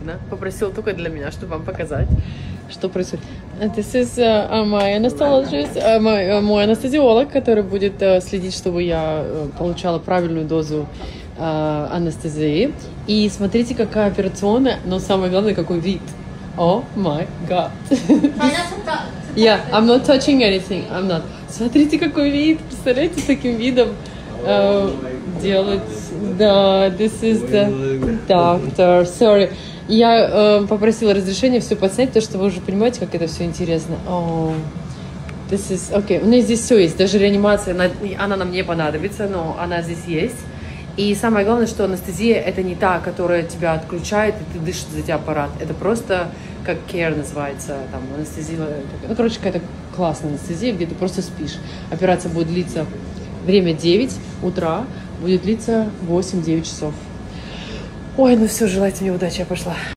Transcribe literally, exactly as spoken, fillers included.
ладно. Попросила только для меня, чтобы вам показать, что происходит. This is uh, my anesthesiologist, uh, my, uh, мой анестезиолог, который будет uh, следить, чтобы я uh, получала правильную дозу uh, анестезии. И смотрите, какая операционная, но самое главное, какой вид. Oh my god. Yeah, I'm not touching anything. I'm not. Смотрите, какой вид. Представляете, с таким видом uh, делать. Да, this is the doctor. Sorry. Я uh, попросила разрешения все подснять, потому что вы уже понимаете, как это все интересно. Oh, this is... Okay, у меня здесь все есть. Даже реанимация, она, она нам не понадобится, но она здесь есть. И самое главное, что анестезия это не та, которая тебя отключает, и ты дышишь за тебя аппарат. Это просто как care называется, там анестезия. Ну, короче, какая-то классная анестезия, где ты просто спишь. Операция будет длиться время девять утра, будет длиться восемь-девять часов. Ой, ну все, желайте мне удачи, я пошла.